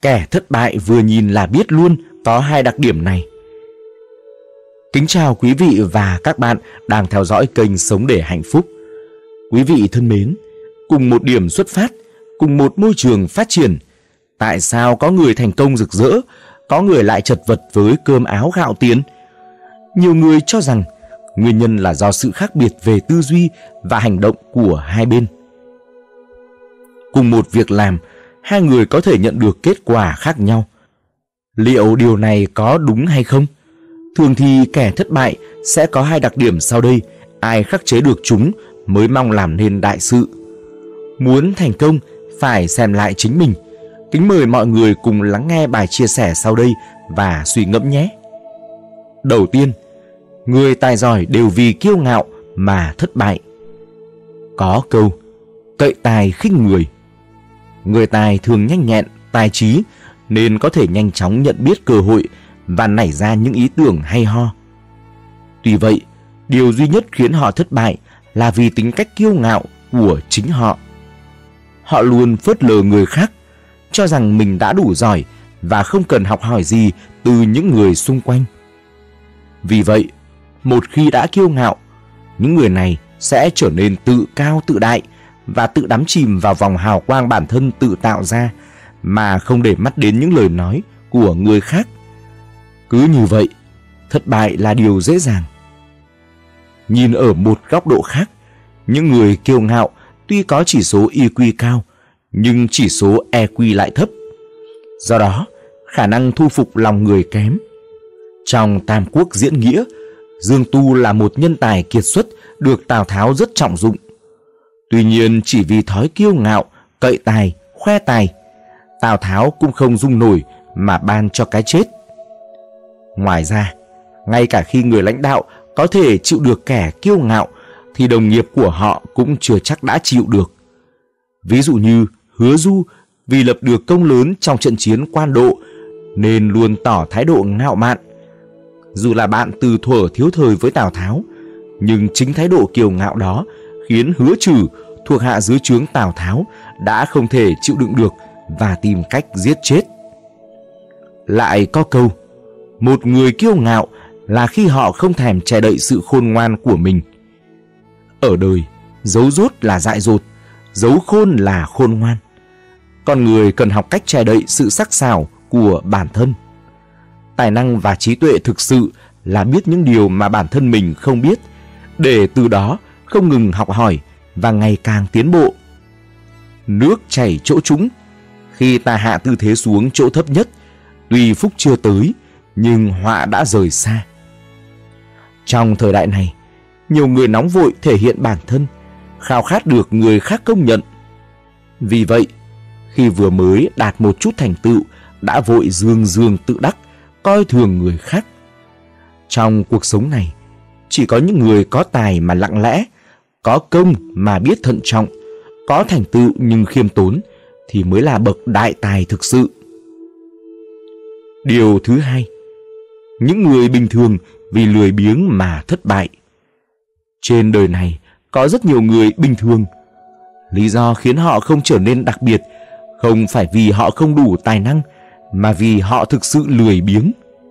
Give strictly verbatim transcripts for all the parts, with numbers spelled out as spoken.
Kẻ thất bại vừa nhìn là biết luôn có hai đặc điểm này. Kính chào quý vị và các bạn đang theo dõi kênh Sống để hạnh phúc. Quý vị thân mến, cùng một điểm xuất phát, cùng một môi trường phát triển, tại sao có người thành công rực rỡ, có người lại chật vật với cơm áo gạo tiền? Nhiều người cho rằng nguyên nhân là do sự khác biệt về tư duy và hành động của hai bên. Cùng một việc làm, hai người có thể nhận được kết quả khác nhau. Liệu điều này có đúng hay không? Thường thì kẻ thất bại sẽ có hai đặc điểm sau đây, ai khắc chế được chúng mới mong làm nên đại sự. Muốn thành công phải xem lại chính mình. Kính mời mọi người cùng lắng nghe bài chia sẻ sau đây và suy ngẫm nhé. Đầu tiên, người tài giỏi đều vì kiêu ngạo mà thất bại. Có câu, cậy tài khinh người. Người tài thường nhanh nhẹn, tài trí nên có thể nhanh chóng nhận biết cơ hội và nảy ra những ý tưởng hay ho. Tuy vậy, điều duy nhất khiến họ thất bại là vì tính cách kiêu ngạo của chính họ. Họ luôn phớt lờ người khác, cho rằng mình đã đủ giỏi và không cần học hỏi gì từ những người xung quanh. Vì vậy, một khi đã kiêu ngạo, những người này sẽ trở nên tự cao tự đại và tự đắm chìm vào vòng hào quang bản thân tự tạo ra mà không để mắt đến những lời nói của người khác. Cứ như vậy, thất bại là điều dễ dàng. Nhìn ở một góc độ khác, những người kiêu ngạo tuy có chỉ số i kiu cao, nhưng chỉ số e quy lại thấp. Do đó, khả năng thu phục lòng người kém. Trong Tam Quốc diễn nghĩa, Dương Tu là một nhân tài kiệt xuất được Tào Tháo rất trọng dụng. Tuy nhiên chỉ vì thói kiêu ngạo, cậy tài, khoe tài, Tào Tháo cũng không dung nổi mà ban cho cái chết. Ngoài ra, ngay cả khi người lãnh đạo có thể chịu được kẻ kiêu ngạo thì đồng nghiệp của họ cũng chưa chắc đã chịu được. Ví dụ như Hứa Du vì lập được công lớn trong trận chiến Quan Độ nên luôn tỏ thái độ ngạo mạn. Dù là bạn từ thuở thiếu thời với Tào Tháo, nhưng chính thái độ kiêu ngạo đó khiến Hứa Trừ thuộc hạ dưới trướng Tào Tháo đã không thể chịu đựng được và tìm cách giết chết. Lại có câu, một người kiêu ngạo là khi họ không thèm che đậy sự khôn ngoan của mình. Ở đời, giấu dốt là dại dột, giấu khôn là khôn ngoan. Con người cần học cách che đậy sự sắc sảo của bản thân. Tài năng và trí tuệ thực sự là biết những điều mà bản thân mình không biết, để từ đó không ngừng học hỏi và ngày càng tiến bộ. Nước chảy chỗ trũng, khi ta hạ tư thế xuống chỗ thấp nhất, tuy phúc chưa tới, nhưng họa đã rời xa. Trong thời đại này, nhiều người nóng vội thể hiện bản thân, khao khát được người khác công nhận. Vì vậy, khi vừa mới đạt một chút thành tựu, đã vội dương dương tự đắc, coi thường người khác. Trong cuộc sống này, chỉ có những người có tài mà lặng lẽ, có công mà biết thận trọng, có thành tựu nhưng khiêm tốn thì mới là bậc đại tài thực sự. Điều thứ hai, những người bình thường vì lười biếng mà thất bại. Trên đời này có rất nhiều người bình thường. Lý do khiến họ không trở nên đặc biệt không phải vì họ không đủ tài năng, mà vì họ thực sự lười biếng.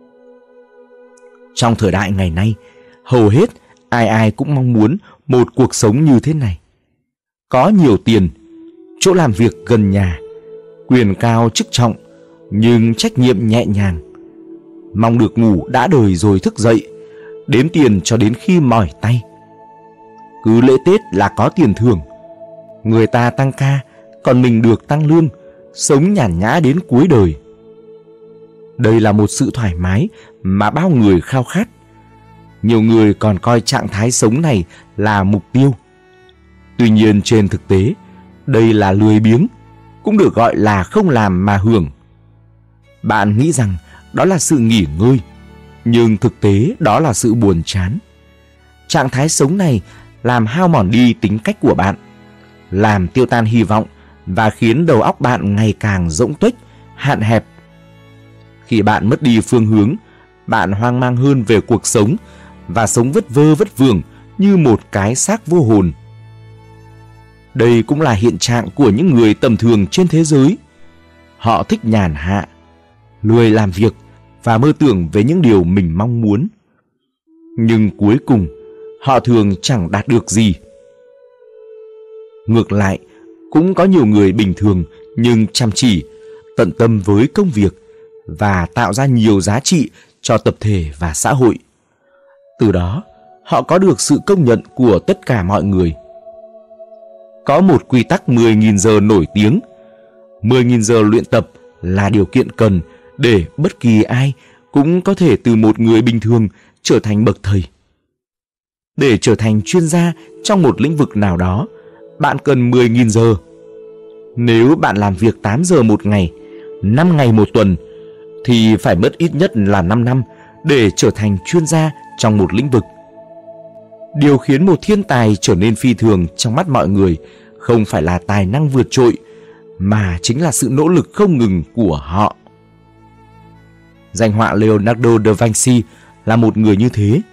Trong thời đại ngày nay, hầu hết ai ai cũng mong muốn một cuộc sống như thế này. Có nhiều tiền, chỗ làm việc gần nhà, quyền cao chức trọng, nhưng trách nhiệm nhẹ nhàng. Mong được ngủ đã đời rồi thức dậy, đếm tiền cho đến khi mỏi tay. Cứ lễ Tết là có tiền thưởng. Người ta tăng ca, còn mình được tăng lương, sống nhàn nhã đến cuối đời. Đây là một sự thoải mái mà bao người khao khát. Nhiều người còn coi trạng thái sống này là mục tiêu. Tuy nhiên trên thực tế, đây là lười biếng, cũng được gọi là không làm mà hưởng. Bạn nghĩ rằng đó là sự nghỉ ngơi, nhưng thực tế đó là sự buồn chán. Trạng thái sống này làm hao mòn đi tính cách của bạn, làm tiêu tan hy vọng và khiến đầu óc bạn ngày càng rỗng tuếch, hạn hẹp. Khi bạn mất đi phương hướng, bạn hoang mang hơn về cuộc sống và sống vất vơ vất vưởng như một cái xác vô hồn. Đây cũng là hiện trạng của những người tầm thường trên thế giới. họ thích nhàn hạ, lười làm việc và mơ tưởng về những điều mình mong muốn. Nhưng cuối cùng, họ thường chẳng đạt được gì. Ngược lại, cũng có nhiều người bình thường nhưng chăm chỉ, tận tâm với công việc và tạo ra nhiều giá trị cho tập thể và xã hội. Từ đó, họ có được sự công nhận của tất cả mọi người. Có một quy tắc mười nghìn giờ nổi tiếng. mười nghìn giờ luyện tập là điều kiện cần để bất kỳ ai cũng có thể từ một người bình thường trở thành bậc thầy. Để trở thành chuyên gia trong một lĩnh vực nào đó, bạn cần mười nghìn giờ. Nếu bạn làm việc tám giờ một ngày, năm ngày một tuần, thì phải mất ít nhất là năm năm để trở thành chuyên gia trong một lĩnh vực. Điều khiến một thiên tài trở nên phi thường trong mắt mọi người không phải là tài năng vượt trội, mà chính là sự nỗ lực không ngừng của họ. Danh họa Leonardo da Vinci là một người như thế.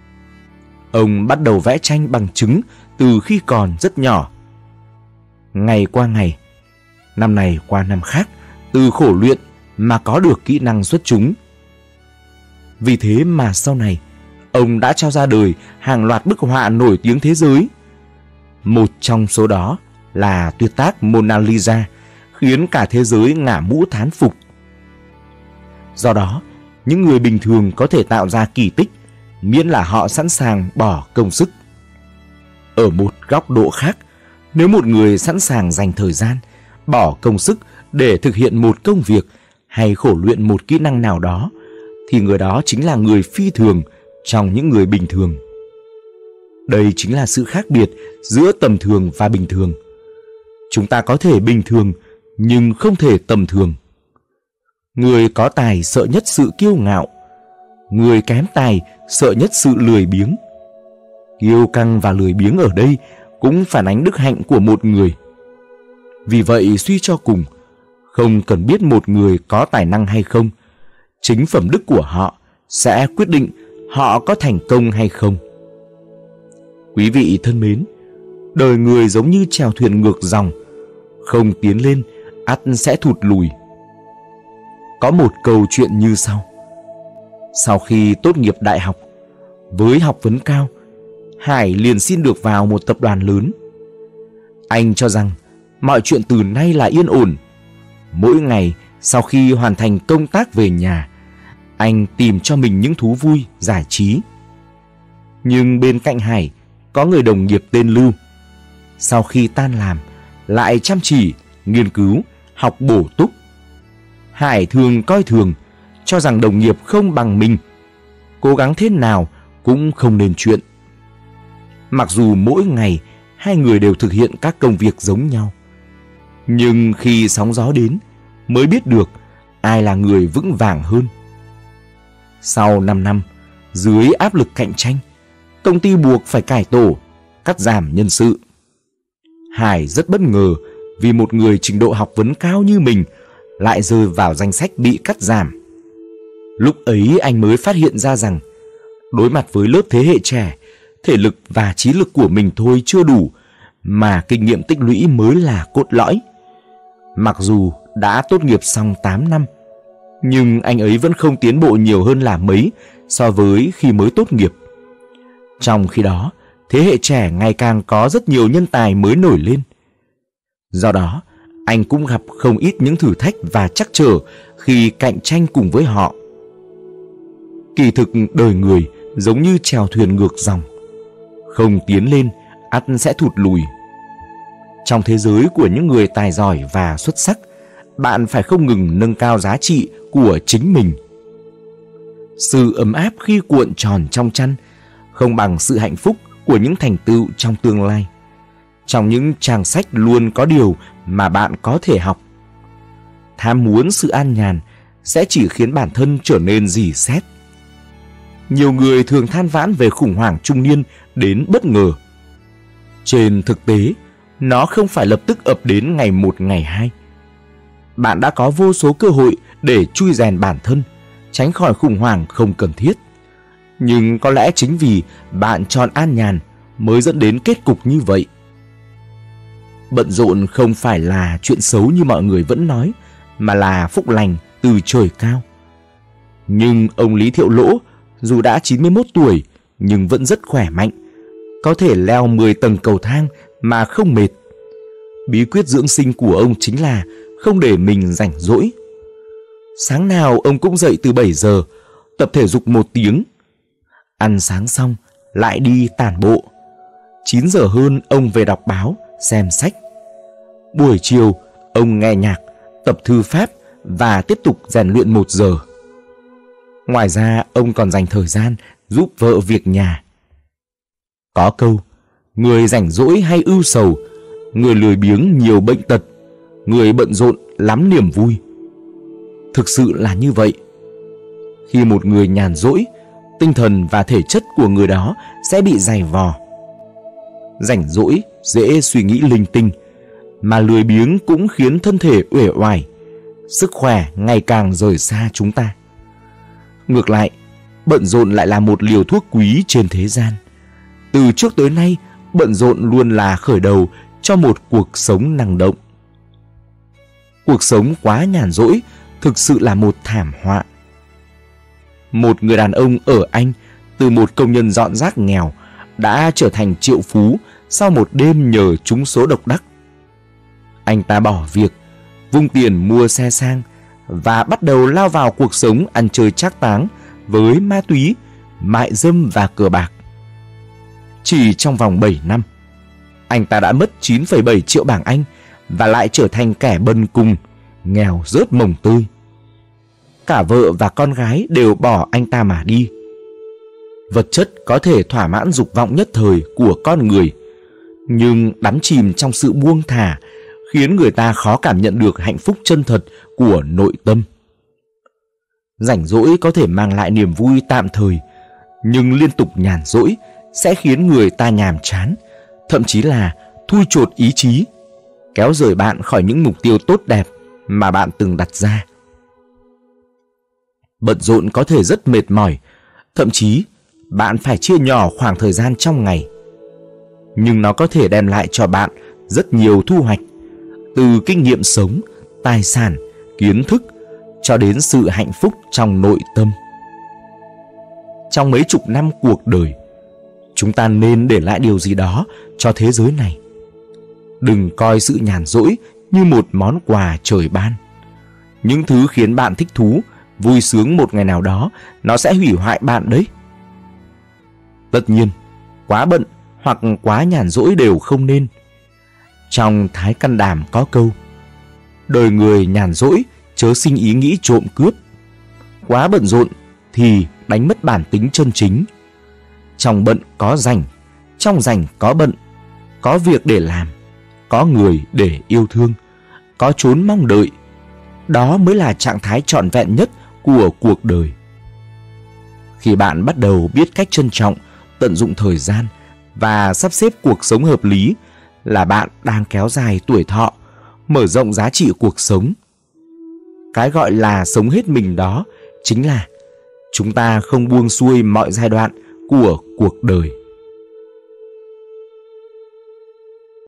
Ông bắt đầu vẽ tranh bằng chứng từ khi còn rất nhỏ. Ngày qua ngày, năm này qua năm khác, từ khổ luyện mà có được kỹ năng xuất chúng. Vì thế mà sau này, ông đã cho ra đời hàng loạt bức họa nổi tiếng thế giới. Một trong số đó là tuyệt tác Mona Lisa, khiến cả thế giới ngả mũ thán phục. Do đó, những người bình thường có thể tạo ra kỳ tích miễn là họ sẵn sàng bỏ công sức. Ở một góc độ khác, nếu một người sẵn sàng dành thời gian, bỏ công sức để thực hiện một công việc hay khổ luyện một kỹ năng nào đó, thì người đó chính là người phi thường trong những người bình thường. Đây chính là sự khác biệt giữa tầm thường và bình thường. Chúng ta có thể bình thường nhưng không thể tầm thường. Người có tài sợ nhất sự kiêu ngạo, người kém tài sợ nhất sự lười biếng. Kiêu căng và lười biếng ở đây cũng phản ánh đức hạnh của một người. Vì vậy suy cho cùng, không cần biết một người có tài năng hay không, chính phẩm đức của họ sẽ quyết định họ có thành công hay không. Quý vị thân mến, đời người giống như chèo thuyền ngược dòng, không tiến lên ắt sẽ thụt lùi. Có một câu chuyện như sau. Sau khi tốt nghiệp đại học, với học vấn cao, Hải liền xin được vào một tập đoàn lớn. Anh cho rằng mọi chuyện từ nay là yên ổn. Mỗi ngày sau khi hoàn thành công tác về nhà, anh tìm cho mình những thú vui, giải trí. Nhưng bên cạnh Hải có người đồng nghiệp tên Lưu. Sau khi tan làm, lại chăm chỉ, nghiên cứu, học bổ túc. Hải thường coi thường, cho rằng đồng nghiệp không bằng mình, cố gắng thế nào cũng không nên chuyện. Mặc dù mỗi ngày hai người đều thực hiện các công việc giống nhau, nhưng khi sóng gió đến mới biết được ai là người vững vàng hơn. Sau năm năm, dưới áp lực cạnh tranh, công ty buộc phải cải tổ, cắt giảm nhân sự. Hải rất bất ngờ vì một người trình độ học vấn cao như mình lại rơi vào danh sách bị cắt giảm. Lúc ấy anh mới phát hiện ra rằng đối mặt với lớp thế hệ trẻ, thể lực và trí lực của mình thôi chưa đủ, mà kinh nghiệm tích lũy mới là cốt lõi. Mặc dù đã tốt nghiệp xong tám năm, nhưng anh ấy vẫn không tiến bộ nhiều hơn là mấy so với khi mới tốt nghiệp. Trong khi đó, thế hệ trẻ ngày càng có rất nhiều nhân tài mới nổi lên. Do đó, anh cũng gặp không ít những thử thách và trắc trở khi cạnh tranh cùng với họ. Kỳ thực đời người giống như chèo thuyền ngược dòng, không tiến lên ắt sẽ thụt lùi. Trong thế giới của những người tài giỏi và xuất sắc, bạn phải không ngừng nâng cao giá trị của chính mình. Sự ấm áp khi cuộn tròn trong chăn không bằng sự hạnh phúc của những thành tựu trong tương lai. Trong những trang sách luôn có điều mà bạn có thể học. Tham muốn sự an nhàn sẽ chỉ khiến bản thân trở nên rỉ sét. Nhiều người thường than vãn về khủng hoảng trung niên đến bất ngờ. Trên thực tế, nó không phải lập tức ập đến ngày một ngày hai. Bạn đã có vô số cơ hội để chui rèn bản thân, tránh khỏi khủng hoảng không cần thiết. Nhưng có lẽ chính vì bạn chọn an nhàn mới dẫn đến kết cục như vậy. Bận rộn không phải là chuyện xấu như mọi người vẫn nói, mà là phúc lành từ trời cao. Nhưng ông Lý Thiệu Lỗ dù đã chín mươi mốt tuổi nhưng vẫn rất khỏe mạnh, có thể leo mười tầng cầu thang mà không mệt. Bí quyết dưỡng sinh của ông chính là không để mình rảnh rỗi. Sáng nào ông cũng dậy từ bảy giờ, tập thể dục một tiếng. Ăn sáng xong lại đi tản bộ. chín giờ hơn ông về đọc báo, xem sách. Buổi chiều ông nghe nhạc, tập thư pháp và tiếp tục rèn luyện một giờ. Ngoài ra ông còn dành thời gian giúp vợ việc nhà. Có câu, người rảnh rỗi hay ưu sầu, người lười biếng nhiều bệnh tật, người bận rộn lắm niềm vui. Thực sự là như vậy. Khi một người nhàn rỗi, tinh thần và thể chất của người đó sẽ bị dày vò. Rảnh rỗi dễ suy nghĩ linh tinh, mà lười biếng cũng khiến thân thể uể oải, sức khỏe ngày càng rời xa chúng ta. Ngược lại, bận rộn lại là một liều thuốc quý trên thế gian. Từ trước tới nay, bận rộn luôn là khởi đầu cho một cuộc sống năng động. Cuộc sống quá nhàn rỗi thực sự là một thảm họa. Một người đàn ông ở Anh từ một công nhân dọn rác nghèo đã trở thành triệu phú sau một đêm nhờ trúng số độc đắc. Anh ta bỏ việc, vung tiền mua xe sang và bắt đầu lao vào cuộc sống ăn chơi trác táng với ma túy, mại dâm và cờ bạc. Chỉ trong vòng bảy năm, anh ta đã mất chín phẩy bảy triệu bảng Anh và lại trở thành kẻ bần cùng, nghèo rớt mồng tơi. Cả vợ và con gái đều bỏ anh ta mà đi. Vật chất có thể thỏa mãn dục vọng nhất thời của con người, nhưng đắm chìm trong sự buông thả khiến người ta khó cảm nhận được hạnh phúc chân thật của nội tâm. Rảnh rỗi có thể mang lại niềm vui tạm thời, nhưng liên tục nhàn rỗi sẽ khiến người ta nhàm chán, thậm chí là thui chột ý chí, kéo rời bạn khỏi những mục tiêu tốt đẹp mà bạn từng đặt ra. Bận rộn có thể rất mệt mỏi, thậm chí bạn phải chia nhỏ khoảng thời gian trong ngày. Nhưng nó có thể đem lại cho bạn rất nhiều thu hoạch, từ kinh nghiệm sống, tài sản, kiến thức cho đến sự hạnh phúc trong nội tâm. Trong mấy chục năm cuộc đời, chúng ta nên để lại điều gì đó cho thế giới này. Đừng coi sự nhàn rỗi như một món quà trời ban. Những thứ khiến bạn thích thú, vui sướng một ngày nào đó, nó sẽ hủy hoại bạn đấy. Tất nhiên, quá bận hoặc quá nhàn rỗi đều không nên. Trong Thái Căn Đàm có câu, đời người nhàn rỗi chớ sinh ý nghĩ trộm cướp. Quá bận rộn thì đánh mất bản tính chân chính. Trong bận có rảnh, trong rảnh có bận, có việc để làm, có người để yêu thương, có chốn mong đợi. Đó mới là trạng thái trọn vẹn nhất của cuộc đời. Khi bạn bắt đầu biết cách trân trọng, tận dụng thời gian và sắp xếp cuộc sống hợp lý, là bạn đang kéo dài tuổi thọ, mở rộng giá trị cuộc sống. Cái gọi là sống hết mình đó chính là chúng ta không buông xuôi mọi giai đoạn của cuộc đời.